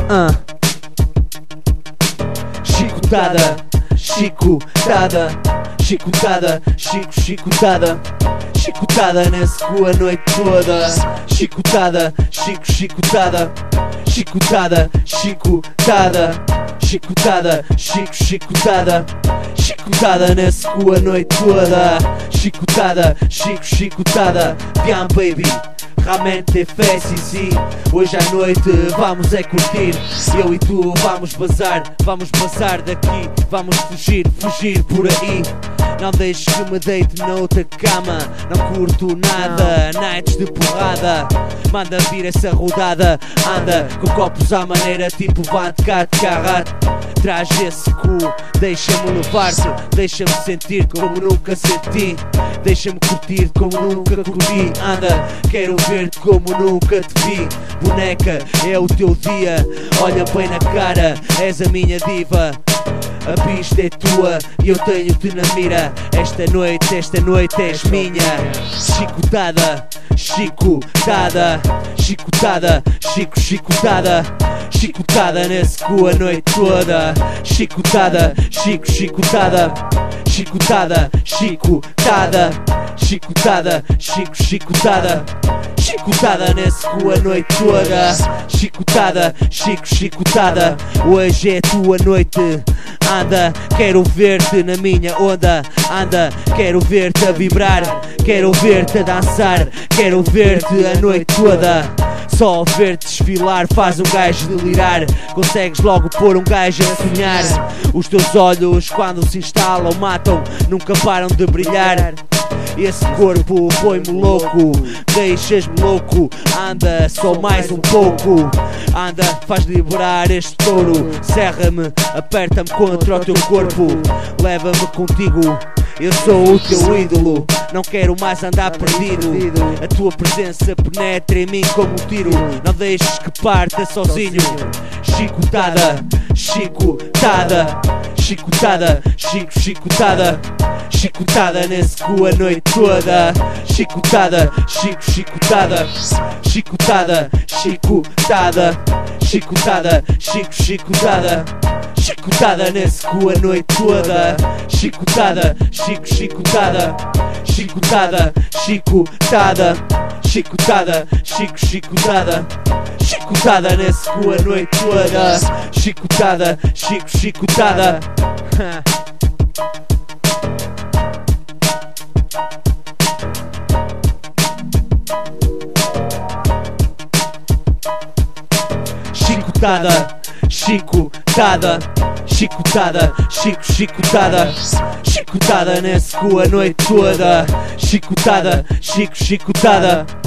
Chicotada, chicotada, chicotada, chicotada, chicotada nesse cu a noite toda. Chicotada, chicotada, chicotada, chicotada, chicotada, chicotada, chicotada nesse cu a noite toda. Chicotada, chicotada, damn baby, realmente é festa, sim. Hoje à noite vamos é curtir. Eu e tu vamos bazar, vamos passar daqui. Vamos fugir por aí. Não deixes que me deite noutra cama. Não curto nada, nights de porrada. Manda vir essa rodada. Anda com copos à maneira tipo vodka de carrate. Traz esse cu, deixa-me levar-te. Deixa-me sentir como nunca senti. Deixa-me curtir como nunca curti. Anda, quero ver-te como nunca te vi. Boneca, é o teu dia. Olha bem na cara, és a minha diva. A pista é tua e eu tenho-te na mira. Esta noite és minha. Chicotada, chicotada, chicotada, chicotada, chicotada nesse cu a noite toda. Chicotada, chicotada, chicotada, chicotada, chicotada, chicotada, chicotada nesse cu a noite toda. Chicotada, chicotada, hoje é a tua noite. Anda, quero ver-te na minha onda. Anda, quero ver-te a vibrar. Quero ver-te a dançar. Quero ver-te a noite toda. Só ver-te desfilar faz um gajo delirar. Consegues logo pôr um gajo a sonhar. Os teus olhos quando se instalam matam, nunca param de brilhar. Esse corpo põe-me louco, deixas-me louco. Anda, só mais um pouco. Anda, faz liberar este touro. Serra-me, aperta-me contra o teu corpo. Leva-me contigo, eu sou o teu ídolo. Não quero mais andar perdido. A tua presença penetra em mim como um tiro. Não deixes que parta sozinho. Chicotada, chicotada, chicotada, chicotada, chicotada nesse cu a noite toda. Chicotada, chicotada, chicotada, chicotada, chicotada, chicotada, chicotada nesse cu a noite toda. Chicotada, chicotada, chicotada, chicotada, chicotada, chicotada, chicotada nesse cu a noite toda. Chicotada, chicotada. Chicotada, chicotada, chicotada, chicotada, chicotada nesse cu a noite toda. Chicotada, chicotada.